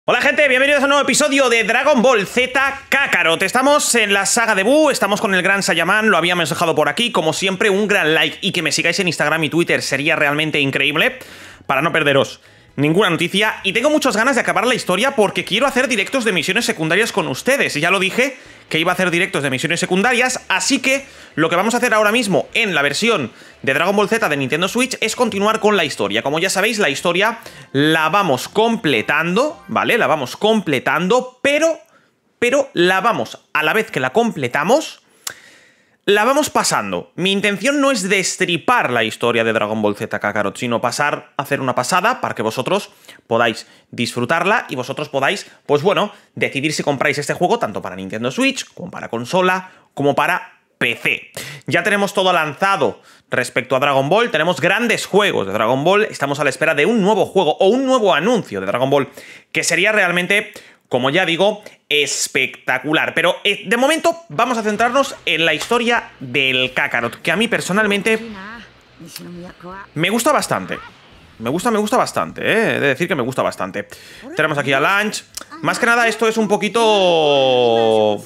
Hola gente, bienvenidos a un nuevo episodio de Dragon Ball Z Kakarot. Estamos en la saga de Buu, estamos con el gran Saiyaman, lo habíamos dejado por aquí. Como siempre, un gran like y que me sigáis en Instagram y Twitter sería realmente increíble para no perderos ninguna noticia. Y tengo muchas ganas de acabar la historia porque quiero hacer directos de misiones secundarias con ustedes. Ya lo dije que iba a hacer directos de misiones secundarias, así que lo que vamos a hacer ahora mismo en la versión de Dragon Ball Z de Nintendo Switch es continuar con la historia. Como ya sabéis, la historia la vamos completando, ¿vale? La vamos completando, pero la vamos, a la vez que la completamos, la vamos pasando. Mi intención no es destripar la historia de Dragon Ball Z Kakarot, sino hacer una pasada para que vosotros podáis disfrutarla y vosotros podáis, pues bueno, decidir si compráis este juego tanto para Nintendo Switch, como para consola, como para PC. Ya tenemos todo lanzado respecto a Dragon Ball, tenemos grandes juegos de Dragon Ball, estamos a la espera de un nuevo juego o un nuevo anuncio de Dragon Ball que sería realmente, como ya digo, espectacular. Pero de momento vamos a centrarnos en la historia del Kakarot, que a mí personalmente me gusta bastante. Me gusta bastante, ¿eh? He de decir que me gusta bastante. Tenemos aquí a Lunch. Más que nada esto es un poquito,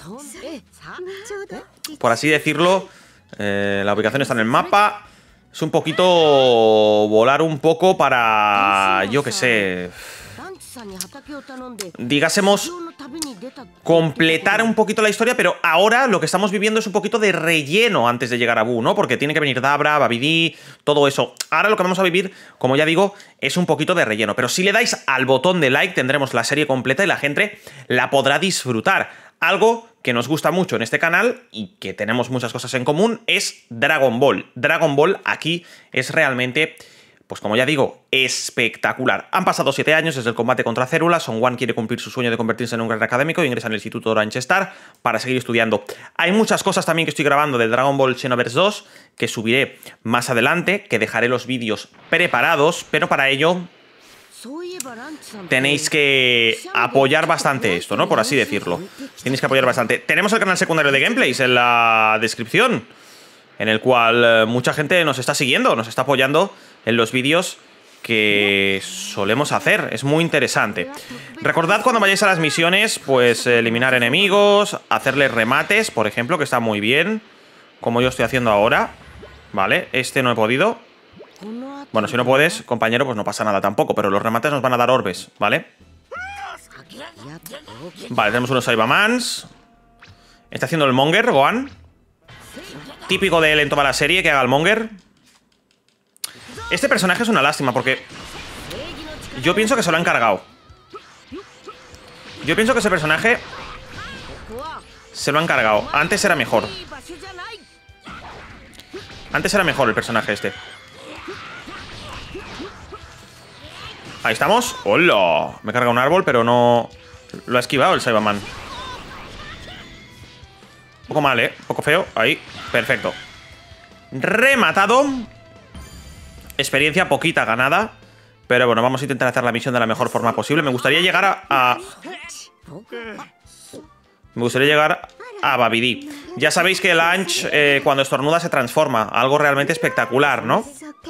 por así decirlo, la ubicación está en el mapa. Es un poquito volar un poco para, yo qué sé, digásemos, completar un poquito la historia, pero ahora lo que estamos viviendo es un poquito de relleno antes de llegar a Buu, ¿no? Porque tiene que venir Dabra, Babidi, todo eso. Ahora lo que vamos a vivir, como ya digo, es un poquito de relleno. Pero si le dais al botón de like tendremos la serie completa y la gente la podrá disfrutar. Algo que nos gusta mucho en este canal y que tenemos muchas cosas en común es Dragon Ball. Dragon Ball aquí es realmente, pues como ya digo, espectacular. Han pasado 7 años desde el combate contra Célula. Son Gohan quiere cumplir su sueño de convertirse en un gran académico e ingresa en el Instituto Orange Star para seguir estudiando. Hay muchas cosas también que estoy grabando de Dragon Ball Xenoverse 2 que subiré más adelante, que dejaré los vídeos preparados, pero para ello tenéis que apoyar bastante esto, ¿no? Por así decirlo. Tenéis que apoyar bastante. Tenemos el canal secundario de gameplays en la descripción, en el cual mucha gente nos está siguiendo, nos está apoyando en los vídeos que solemos hacer. Es muy interesante. Recordad cuando vayáis a las misiones, pues eliminar enemigos, hacerles remates, por ejemplo, que está muy bien, como yo estoy haciendo ahora. Vale, este no he podido. Bueno, si no puedes, compañero, pues no pasa nada tampoco, pero los remates nos van a dar orbes, ¿vale? Vale, tenemos unos Saibamans. Está haciendo el Monger, Gohan. Típico de él en toda la serie, que haga el Monger. Este personaje es una lástima porque yo pienso que se lo han cargado. Yo pienso que ese personaje se lo han cargado. Antes era mejor. Antes era mejor el personaje este. Ahí estamos. ¡Hola! Me carga un árbol, pero no... Lo ha esquivado el Saiyaman. Un poco mal, ¿eh? Un poco feo. Ahí. Perfecto. Rematado. Experiencia poquita ganada. Pero bueno, vamos a intentar hacer la misión de la mejor forma posible. Me gustaría llegar Me gustaría llegar a Babidi. Ya sabéis que Lunch cuando estornuda se transforma. Algo realmente espectacular, ¿no?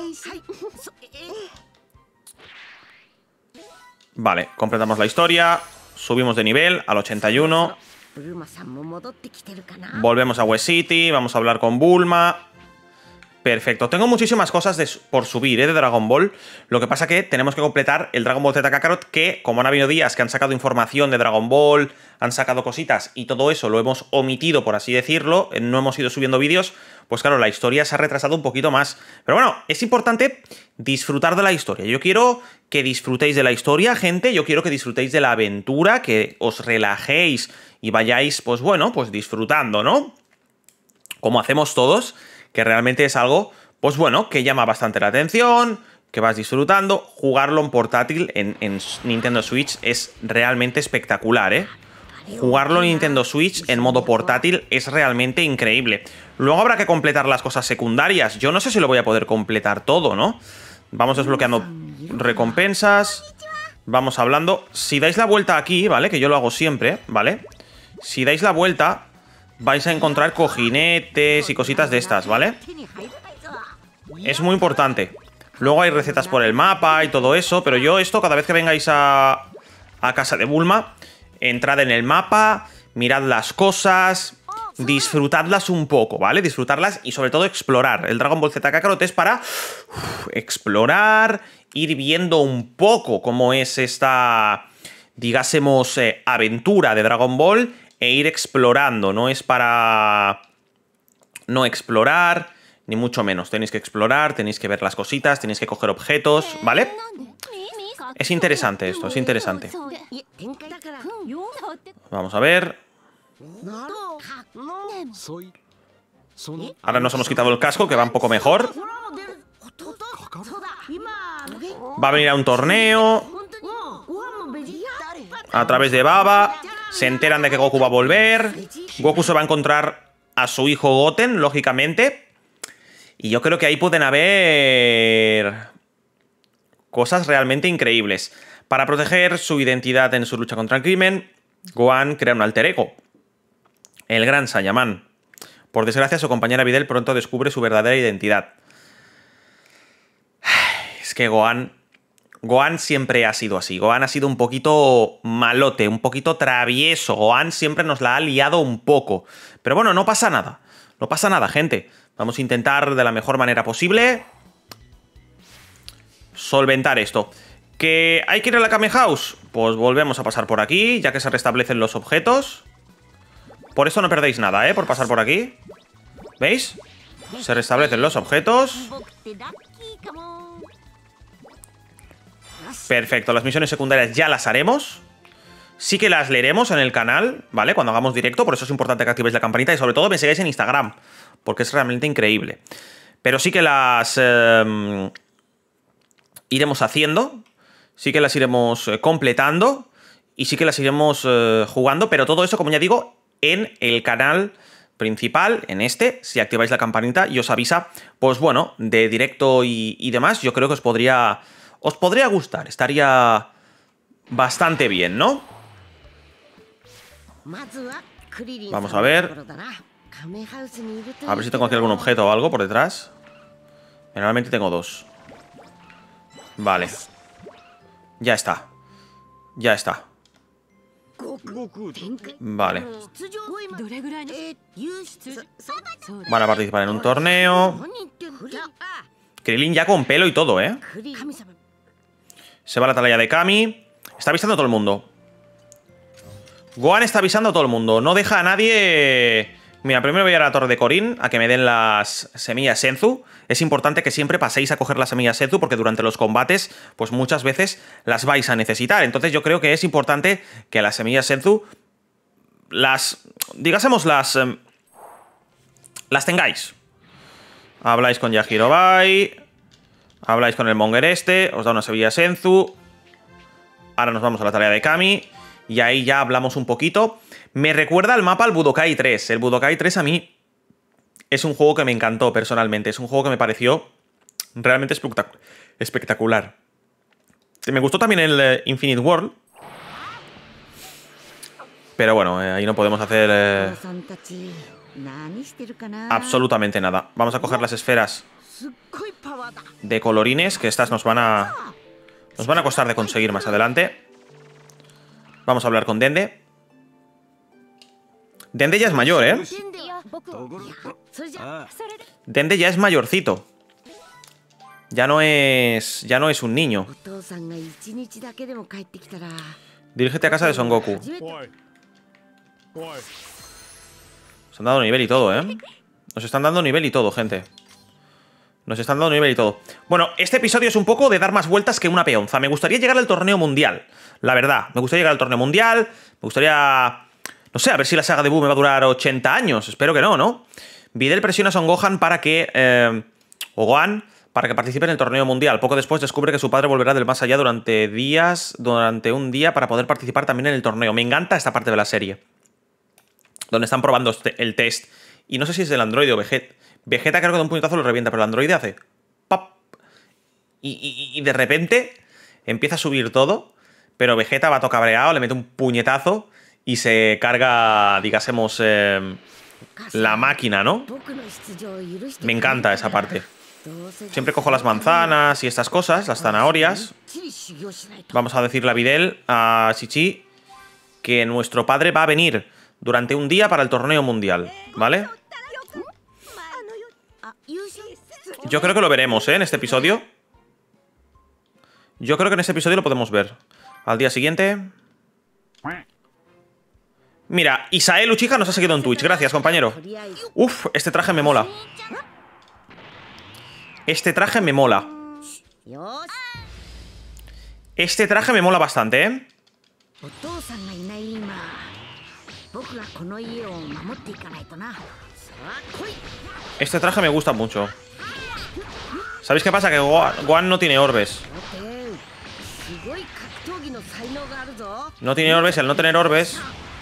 Vale, completamos la historia. Subimos de nivel al 81. Volvemos a West City. Vamos a hablar con Bulma. Perfecto, tengo muchísimas cosas por subir, de Dragon Ball. Lo que pasa que tenemos que completar el Dragon Ball Z Kakarot, que como han habido días que han sacado información de Dragon Ball, han sacado cositas y todo eso lo hemos omitido, por así decirlo, no hemos ido subiendo vídeos, pues claro, la historia se ha retrasado un poquito más. Pero bueno, es importante disfrutar de la historia. Yo quiero que disfrutéis de la historia, gente, yo quiero que disfrutéis de la aventura, que os relajéis y vayáis, pues bueno, pues disfrutando, ¿no? Como hacemos todos, que realmente es algo, pues bueno, que llama bastante la atención, que vas disfrutando. Jugarlo en portátil en Nintendo Switch es realmente espectacular, ¿eh? Jugarlo en Nintendo Switch en modo portátil es realmente increíble. Luego habrá que completar las cosas secundarias. Yo no sé si lo voy a poder completar todo, ¿no? Vamos desbloqueando recompensas. Vamos hablando. Si dais la vuelta aquí, ¿vale? Que yo lo hago siempre, ¿vale? Si dais la vuelta, vais a encontrar cojinetes y cositas de estas, ¿vale? Es muy importante. Luego hay recetas por el mapa y todo eso, pero yo esto, cada vez que vengáis a a casa de Bulma. Entrad en el mapa, mirad las cosas, disfrutadlas un poco, ¿vale? Disfrutarlas y sobre todo explorar. El Dragon Ball Z Kakarot es para explorar, ir viendo un poco cómo es esta, digásemos, aventura de Dragon Ball e ir explorando. No es para no explorar, ni mucho menos. Tenéis que explorar, tenéis que ver las cositas, tenéis que coger objetos, ¿vale? Es interesante esto, es interesante. Vamos a ver. Ahora nos hemos quitado el casco, que va un poco mejor. Va a venir a un torneo a través de Baba. Se enteran de que Goku va a volver. Goku se va a encontrar a su hijo Goten, lógicamente. Y yo creo que ahí pueden haber cosas realmente increíbles. Para proteger su identidad en su lucha contra el crimen, Gohan crea un alter ego, el Gran Saiyaman. Por desgracia, su compañera Videl pronto descubre su verdadera identidad. Es que Gohan siempre ha sido así. Gohan ha sido un poquito malote, un poquito travieso. Gohan siempre nos la ha liado un poco. Pero bueno, no pasa nada. No pasa nada, gente. Vamos a intentar de la mejor manera posible solventar esto. ¿Que hay que ir a la Kame House? Pues volvemos a pasar por aquí, ya que se restablecen los objetos. Por eso no perdéis nada, por pasar por aquí. ¿Veis? Se restablecen los objetos. Perfecto, las misiones secundarias ya las haremos. Sí que las leeremos en el canal, ¿vale? Cuando hagamos directo, por eso es importante que activéis la campanita y sobre todo me sigáis en Instagram, porque es realmente increíble. Pero sí que las iremos haciendo, sí que las iremos completando y sí que las iremos jugando, pero todo eso, como ya digo, en el canal principal, en este, si activáis la campanita y os avisa, pues bueno, de directo y demás. Yo creo que os podría gustar, estaría bastante bien, ¿no? Vamos a ver. A ver si tengo aquí algún objeto o algo por detrás. Generalmente tengo dos. Vale. Ya está. Ya está. Vale. Van a participar en un torneo. Krillin ya con pelo y todo, ¿eh? Se va a la atalaya de Kami. Está avisando a todo el mundo. Gohan está avisando a todo el mundo. No deja a nadie... Mira, primero voy a ir a la torre de Korin a que me den las semillas Senzu. Es importante que siempre paséis a coger las semillas Senzu porque durante los combates, pues muchas veces las vais a necesitar. Entonces yo creo que es importante que las semillas Senzu digásemos, las tengáis. Habláis con Yajirobai, habláis con el Monger este, os da una semilla Senzu. Ahora nos vamos a la tarea de Kami y ahí ya hablamos un poquito. Me recuerda el mapa al Budokai 3. El Budokai 3 a mí es un juego que me encantó personalmente. Es un juego que me pareció realmente espectacular. Me gustó también el Infinite World. Pero bueno, ahí no podemos hacer absolutamente nada. Vamos a coger las esferas de colorines, que estas nos van a costar de conseguir más adelante. Vamos a hablar con Dende. Dende ya es mayor, ¿eh? Dende ya es mayorcito. Ya no es un niño. Dirígete a casa de Son Goku. Nos han dado nivel y todo, ¿eh? Nos están dando nivel y todo, gente. Nos están dando nivel y todo. Bueno, este episodio es un poco de dar más vueltas que una peonza. Me gustaría llegar al torneo mundial. La verdad, me gustaría llegar al torneo mundial. Me gustaría... No sé, a ver si la saga de Buu me va a durar 80 años. Espero que no, ¿no? Videl presiona a Son Gohan para que... o Gohan, para que participe en el torneo mundial. Poco después descubre que su padre volverá del más allá durante un día para poder participar también en el torneo. Me encanta esta parte de la serie, donde están probando el test. Y no sé si es del androide o Vegeta. Vegeta creo que de un puñetazo lo revienta, pero el androide hace... ¡pap! Y de repente empieza a subir todo, pero Vegeta va todo cabreado, le mete un puñetazo y se carga, digásemos, la máquina, ¿no? Me encanta esa parte. Siempre cojo las manzanas y estas cosas, las zanahorias. Vamos a decirle a Videl, a Chichi, que nuestro padre va a venir durante un día para el torneo mundial, ¿vale? Yo creo que lo veremos, ¿eh? En este episodio. Yo creo que en este episodio lo podemos ver. Al día siguiente... Mira, Isael Uchiha nos ha seguido en Twitch. Gracias, compañero. Uf, este traje me mola. Este traje me mola. Este traje me mola bastante, ¿eh? Este traje me gusta mucho. ¿Sabéis qué pasa? Que Gohan no tiene orbes. No tiene orbes, al no tener orbes...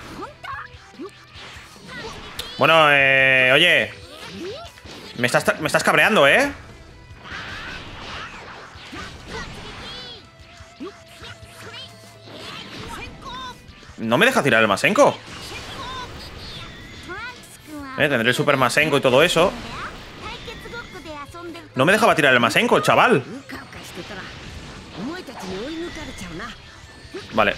Bueno, oye. Me estás cabreando, ¿eh? No me deja tirar el Masenko. Tendré el Super Masenko y todo eso. No me dejaba tirar el Masenko, el chaval. Vale.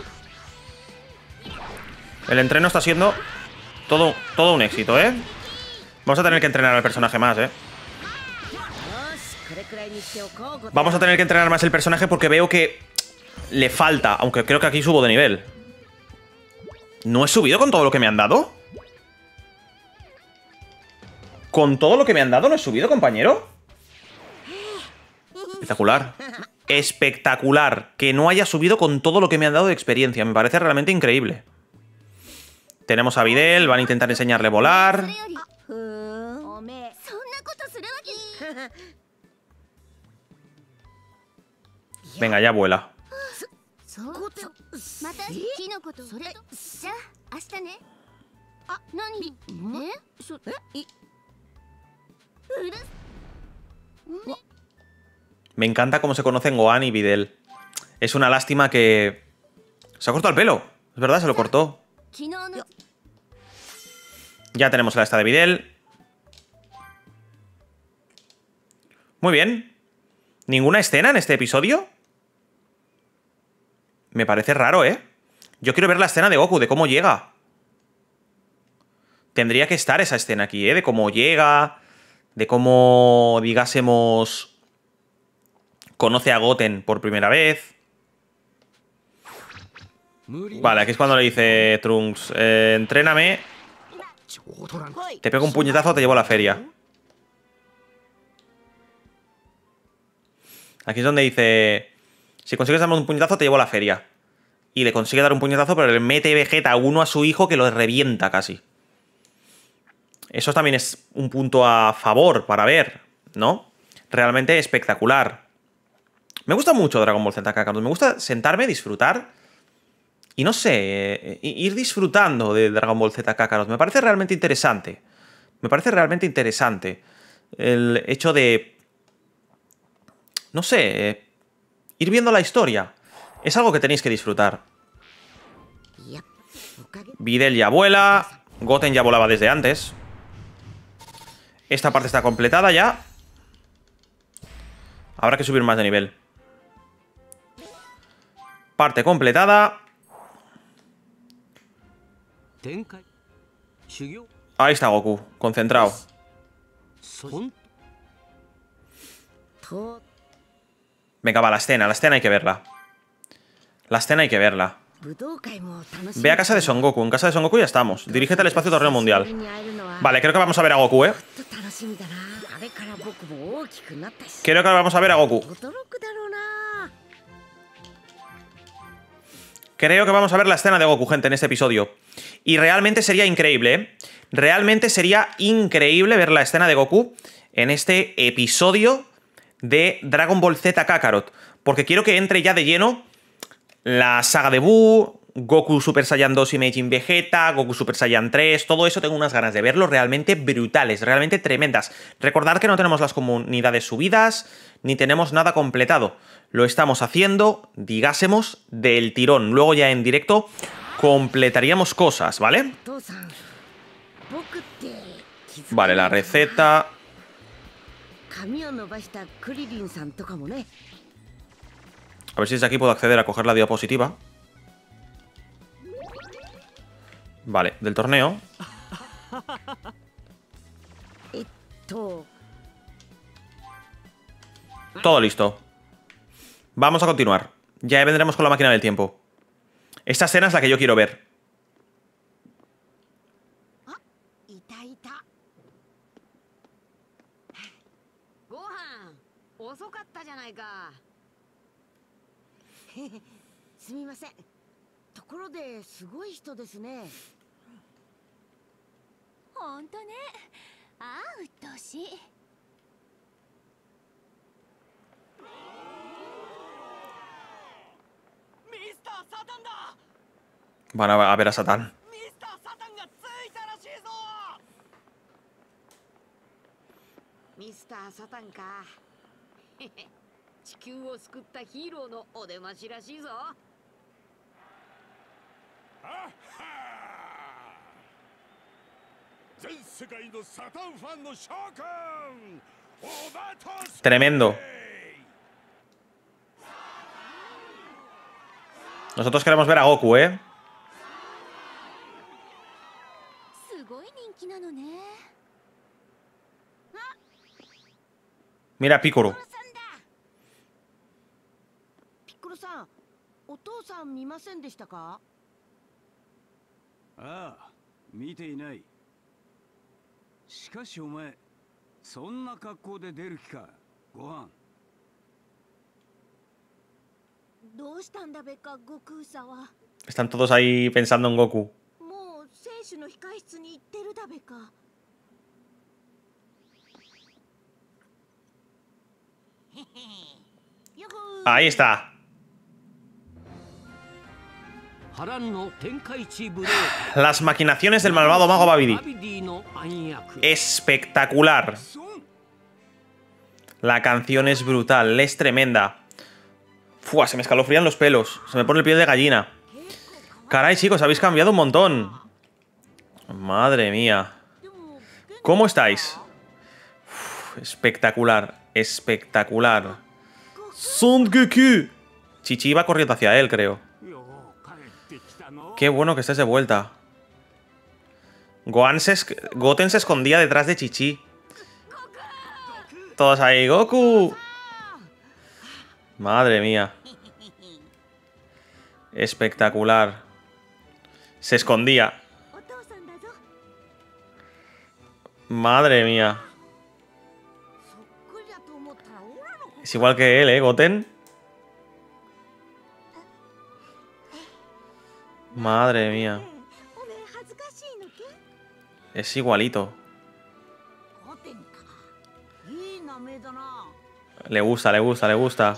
El entreno está siendo todo un éxito, ¿eh? Vamos a tener que entrenar al personaje más, ¿eh? Vamos a tener que entrenar más el personaje porque veo que le falta, aunque creo que aquí subo de nivel. ¿No he subido con todo lo que me han dado? ¿Con todo lo que me han dado no he subido, compañero? Espectacular. Espectacular. Que no haya subido con todo lo que me han dado de experiencia. Me parece realmente increíble. Tenemos a Videl, van a intentar enseñarle a volar. Venga, ya vuela. Me encanta cómo se conocen Gohan y Videl. Es una lástima que... Se ha cortado el pelo. Es verdad, se lo cortó. Ya tenemos la esta de Videl. Muy bien. ¿Ninguna escena en este episodio? Me parece raro, ¿eh? Yo quiero ver la escena de Goku, de cómo llega. Tendría que estar esa escena aquí, ¿eh? De cómo llega, de cómo, digásemos, conoce a Goten por primera vez. Vale, aquí es cuando le dice Trunks, entréname. Te pego un puñetazo o te llevo a la feria. Aquí es donde dice... Si consigues darme un puñetazo, te llevo a la feria. Y le consigue dar un puñetazo, pero le mete Vegeta 1 a su hijo que lo revienta casi. Eso también es un punto a favor para ver, ¿no? Realmente espectacular. Me gusta mucho Dragon Ball Z Kakarot. Me gusta sentarme, disfrutar. Y no sé, ir disfrutando de Dragon Ball Z Kakarot. Me parece realmente interesante. Me parece realmente interesante. El hecho de... No sé... Ir viendo la historia. Es algo que tenéis que disfrutar. Videl ya vuela. Goten ya volaba desde antes. Esta parte está completada ya. Habrá que subir más de nivel. Parte completada. Ahí está Goku, concentrado. Venga, va, la escena hay que verla. La escena hay que verla. Ve a casa de Son Goku. En casa de Son Goku ya estamos. Dirígete al espacio torneo mundial. Vale, creo que vamos a ver a Goku, ¿eh? Creo que vamos a ver a Goku. Creo que vamos a ver la escena de Goku, gente, en este episodio. Y realmente sería increíble, ¿eh? Realmente sería increíble ver la escena de Goku en este episodio de Dragon Ball Z Kakarot. Porque quiero que entre ya de lleno la saga de Buu, Goku Super Saiyan 2 y Meijin Vegeta, Goku Super Saiyan 3, todo eso tengo unas ganas de verlo realmente brutales, realmente tremendas. Recordad que no tenemos las comunidades subidas, ni tenemos nada completado. Lo estamos haciendo, digásemos, del tirón. Luego ya en directo completaríamos cosas, ¿vale? Vale, la receta... A ver si desde aquí puedo acceder a coger la diapositiva. Vale, del torneo. Todo listo. Vamos a continuar. Ya vendremos con la máquina del tiempo. Esta escena es la que yo quiero ver. Van a ver a Satán. Tremendo. Nosotros queremos ver a Goku, ¿eh? Mira a Piccolo. Están todos ahí pensando en Goku. Ahí está. Las maquinaciones del malvado mago Babidi. Espectacular. La canción es brutal, es tremenda. Fua, se me escalofrían los pelos. Se me pone el piel de gallina. Caray, chicos, habéis cambiado un montón. Madre mía. ¿Cómo estáis? Uf, espectacular, espectacular. Son Goku. Chichi iba corriendo hacia él, creo. Qué bueno que estés de vuelta. Goten se escondía detrás de Chichi. Todos ahí, Goku. Madre mía. Espectacular. Se escondía. Madre mía. Es igual que él, Goten. Madre mía. Es igualito. Le gusta, le gusta, le gusta.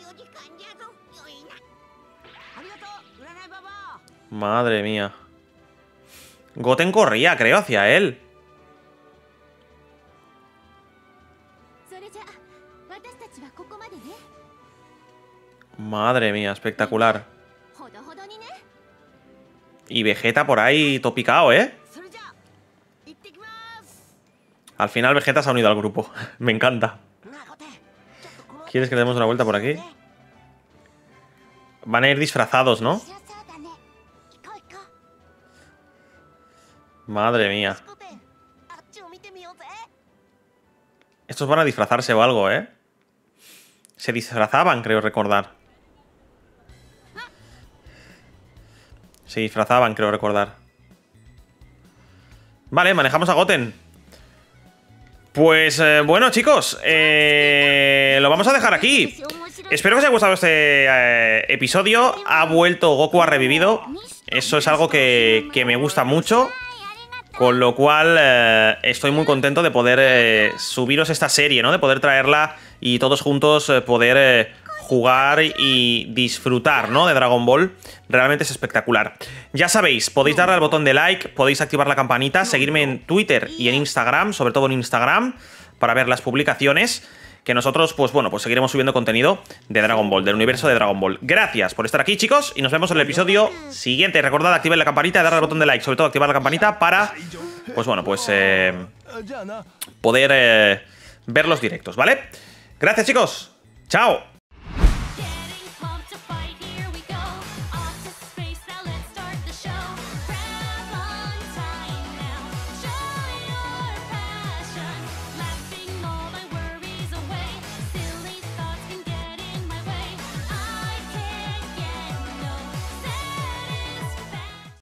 Madre mía. Goten corría, creo, hacia él. Madre mía, espectacular. Y Vegeta por ahí topicao, ¿eh? Al final Vegeta se ha unido al grupo. Me encanta. ¿Quieres que le demos una vuelta por aquí? Van a ir disfrazados, ¿no? Madre mía. Estos van a disfrazarse o algo, ¿eh? Se disfrazaban, creo recordar. Se disfrazaban, creo recordar. Vale, manejamos a Goten. Pues bueno, chicos, lo vamos a dejar aquí. Espero que os haya gustado este episodio. Ha vuelto Goku, ha revivido. Eso es algo que me gusta mucho. Con lo cual estoy muy contento de poder subiros esta serie, ¿no? De poder traerla y todos juntos poder jugar y disfrutar, ¿no? De Dragon Ball. Realmente es espectacular. Ya sabéis, podéis darle al botón de like, podéis activar la campanita, seguirme en Twitter y en Instagram, sobre todo en Instagram, para ver las publicaciones. Que nosotros, pues bueno, pues seguiremos subiendo contenido de Dragon Ball, del universo de Dragon Ball. Gracias por estar aquí, chicos, y nos vemos en el episodio siguiente. Recordad activar la campanita, darle al botón de like, sobre todo activar la campanita para, pues bueno, pues poder ver los directos, ¿vale? Gracias, chicos. ¡Chao!